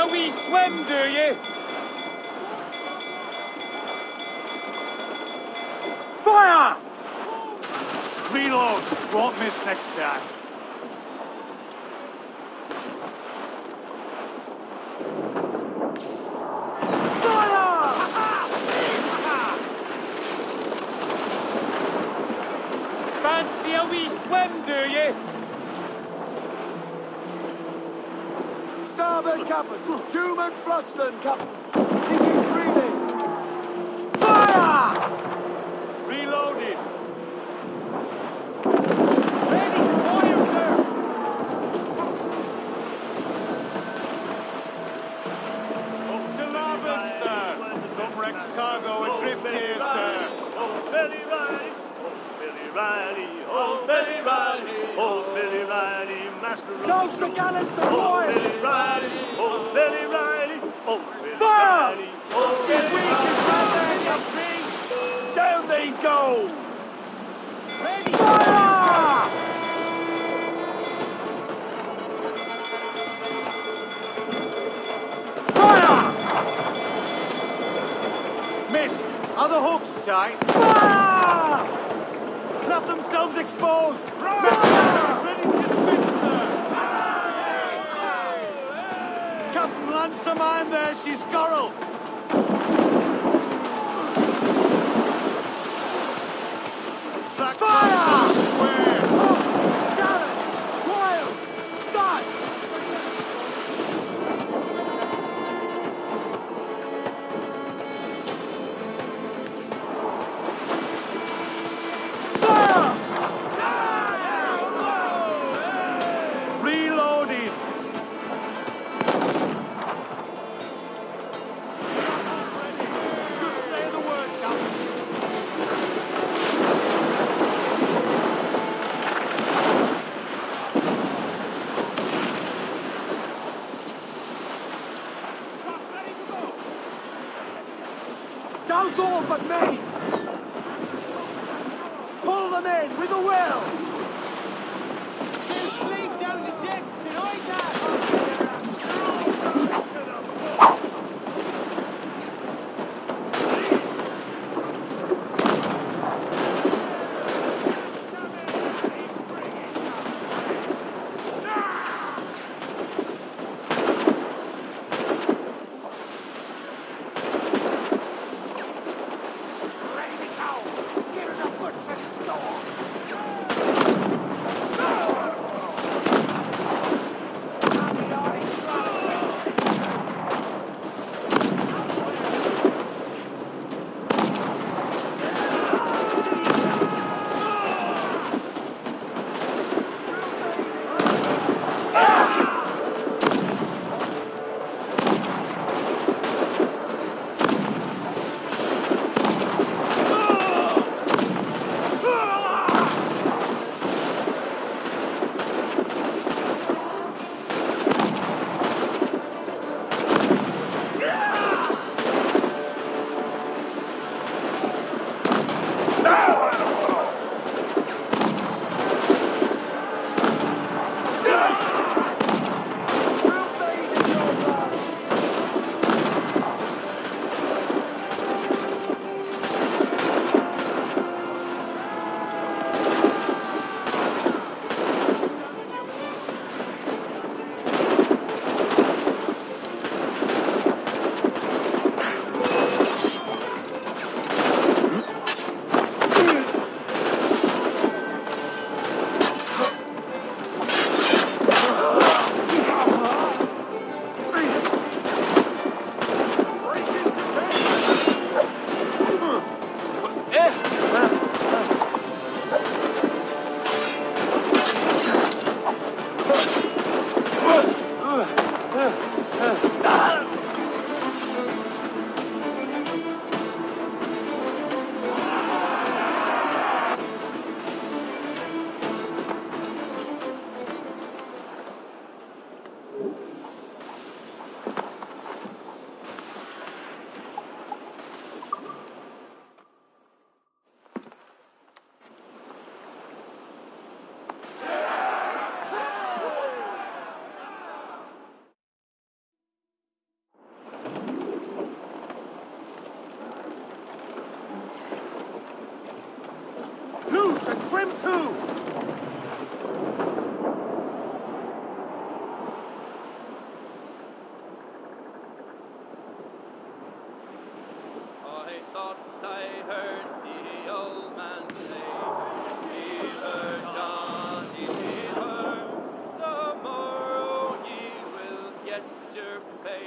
a wee swim, do you? Fire! Reload. Won't miss next time. Fancy a wee swim, do you? Starboard, Captain. Human Fluxon, Captain. Keep it breathing. Fire! Reloading. Ready for you, sir. Up to larboard, sir. Some Rex cargo adrift here, sir. Oh, Billy Riley, oh, Billy Riley, oh, Billy Riley, master of Close the gallants and oh, boys! Billy Riley, oh, Billy Riley, oh, Billy Fire! Riley, oh, Billy Riley. Down they go! Ready. Fire! Fire! Missed. Are the hooks tight? Fire! Left themselves exposed. Right! Ready to spin, sir. Captain, land some iron there. She's Coral. Fire! Where? Oh, Garrett! Wild! Dodge! Fire! Reloading! Just say the word, Captain. Douse all but me! Pull them in with a will! There's sleep down the decks tonight, lad.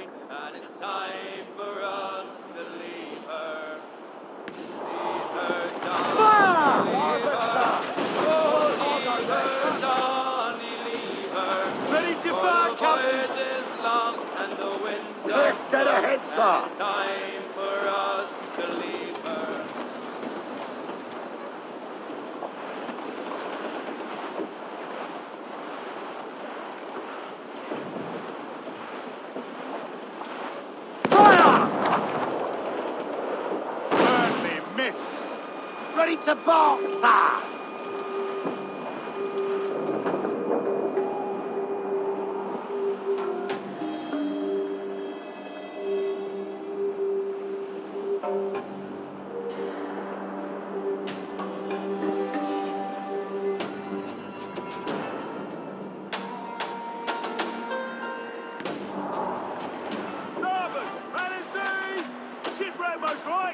and it's time for us to leave her. Leave her, Donny, leave her. Oh, leave her, Donny, leave her. Ready to For fire, the Captain! voyage is long and the wind's Cliff, dead ahead, sir. it's time for us to leave her. Burnley missed! Ready to bark, sir. Starboard! Man at sea! Shipwreck, most right!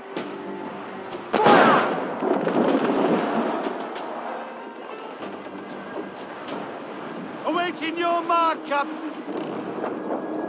Awaiting your mark, Captain!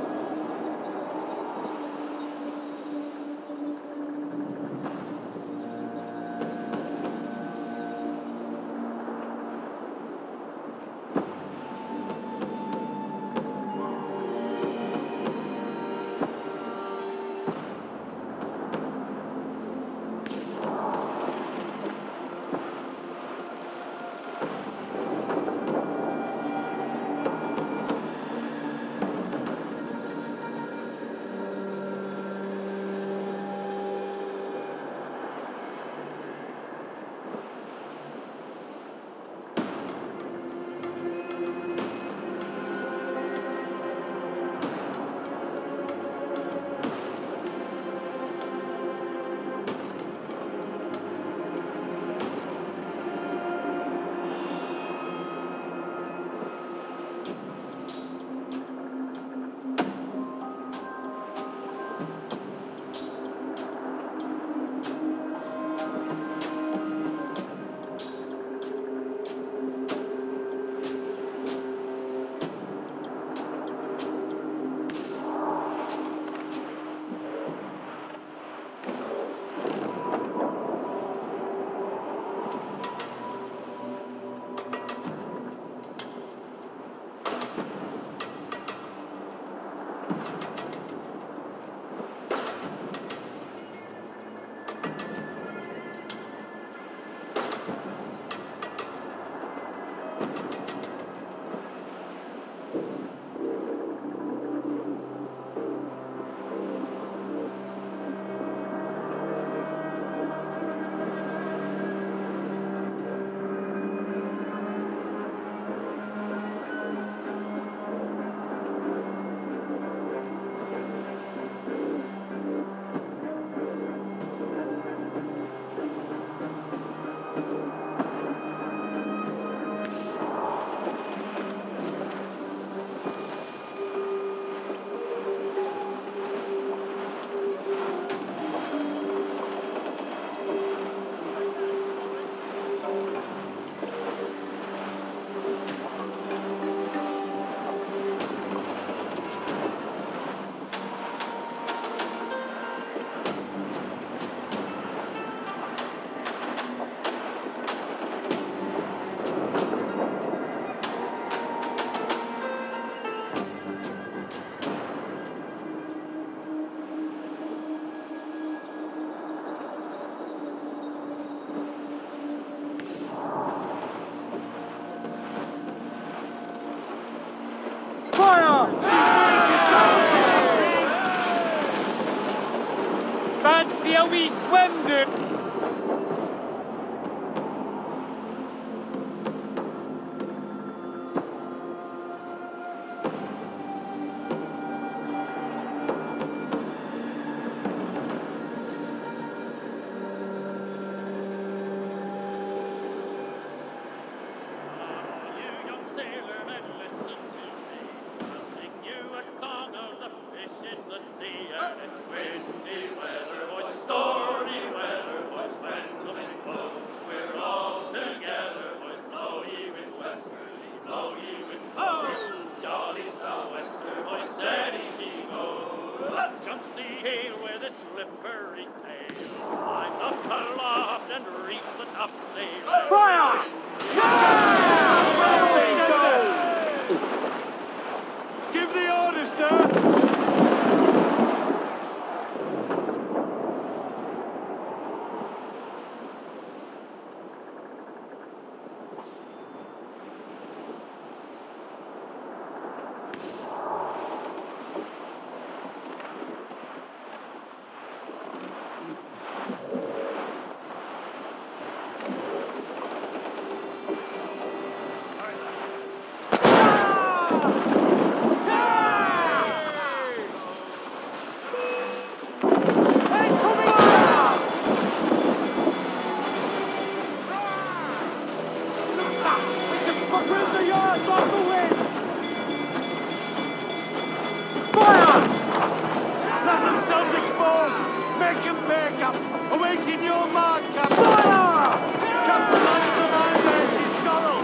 Fancy a wee swim, do. You young sailormen, listen to me. I'll sing you a song of the fish in the sea. And it's windy weather, boys, and stormy weather. comes the ale with a slippery tail. Climbs up aloft and reefs the topsail. Fire! Give the order, sir! Awaiting your mark, Captain! Fire! Captain, that's the man there, she's scuttled!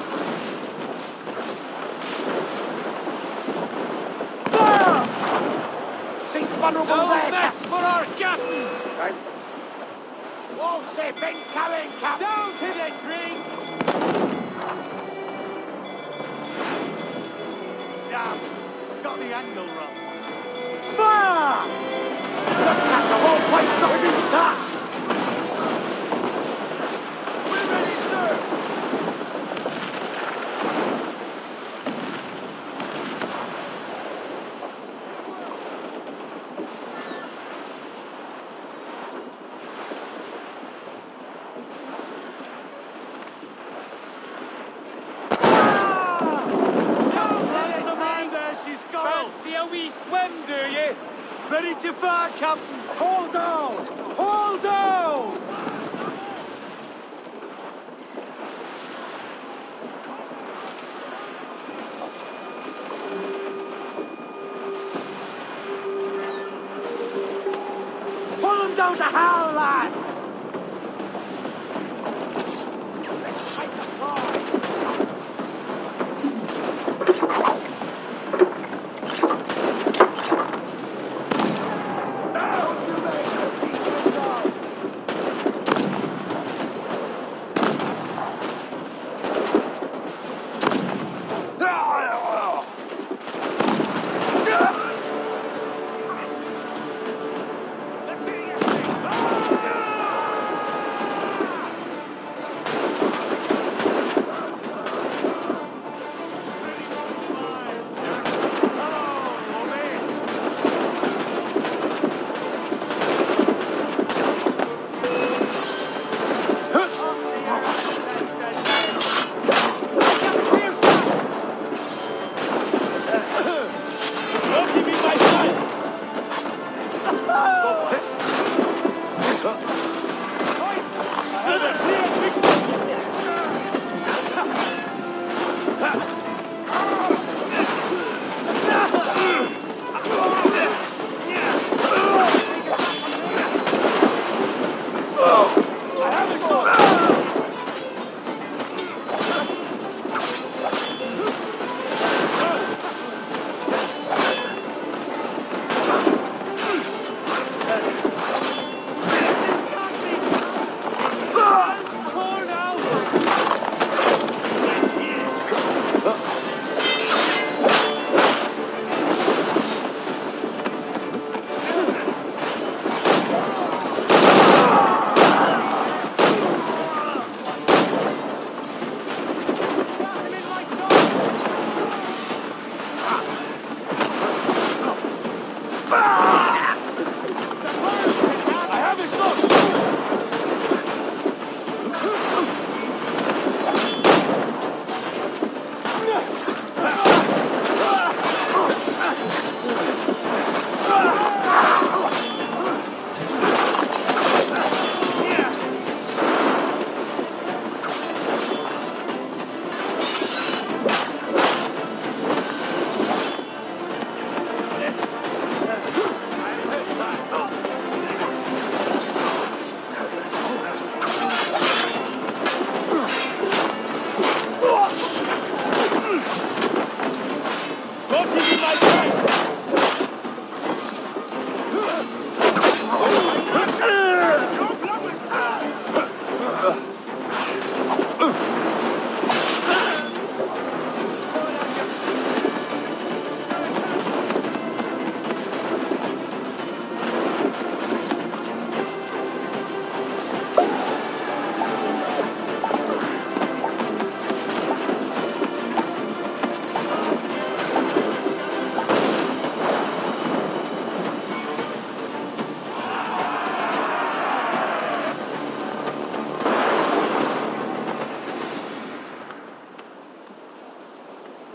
Fire! She's vulnerable No there, match Captain. for our captain! Right. Warship incoming, Captain. Down to the drink! Damn! Got the angle wrong. Fire! Look, Captain, the whole place not within touch. We're ready, sir! That's the man there, she's scuttled! Fancy a wee swim, do ye? Ready to fire, Captain! Hold down! Hold down! Pull them down to hell, lads!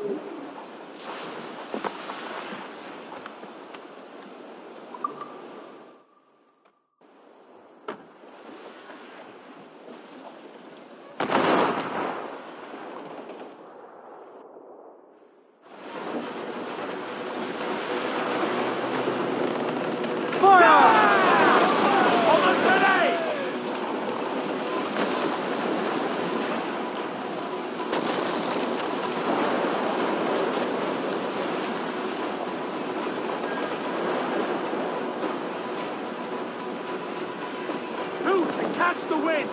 Catch the wind!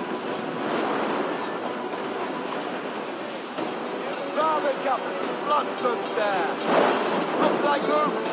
Garbage up! Blood soaks there! Looks like loot!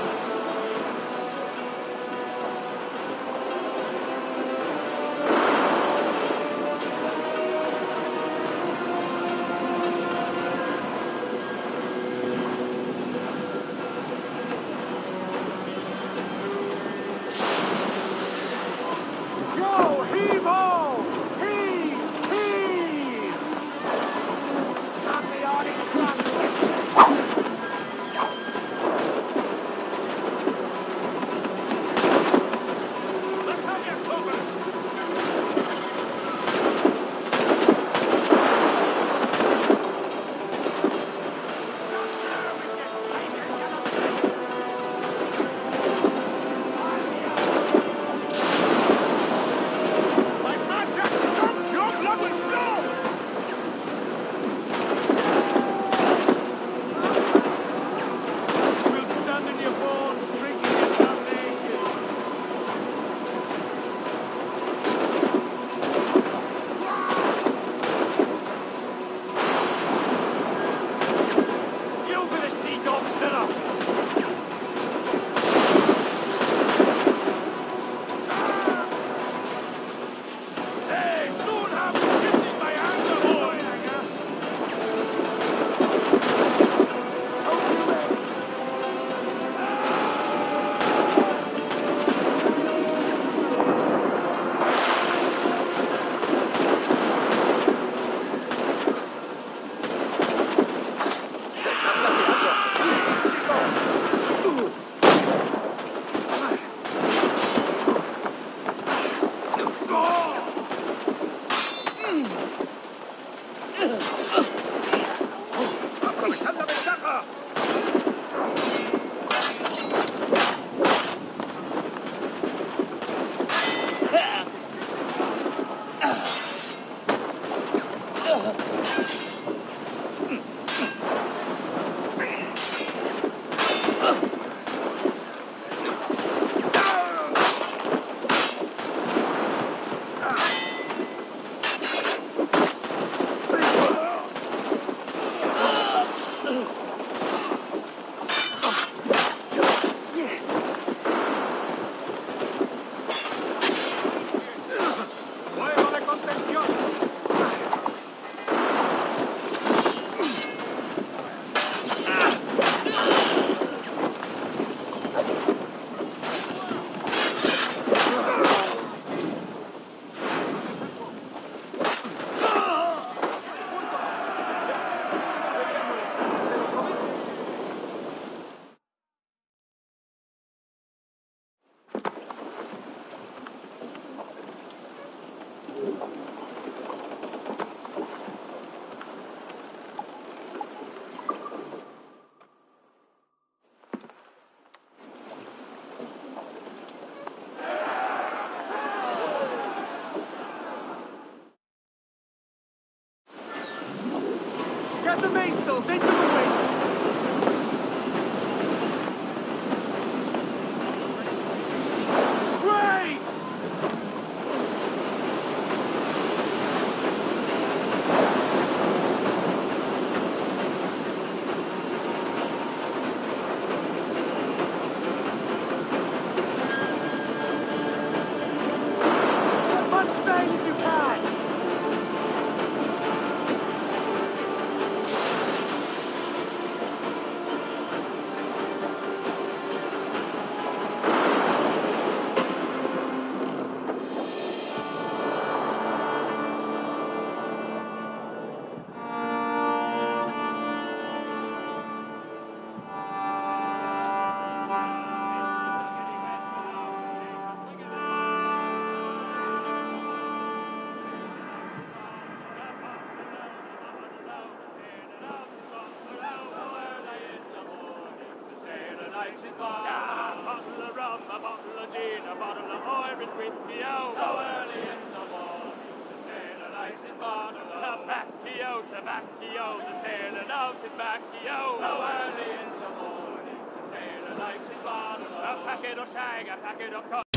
likes his bar. A bottle of rum, a bottle of gin, a bottle of Irish whiskey, oh. So early in the morning, the sailor likes his bottle of tobacco, tobacco, the sailor loves his baccio. So early in the morning, the sailor likes his bottle of a packet of shag, a packet of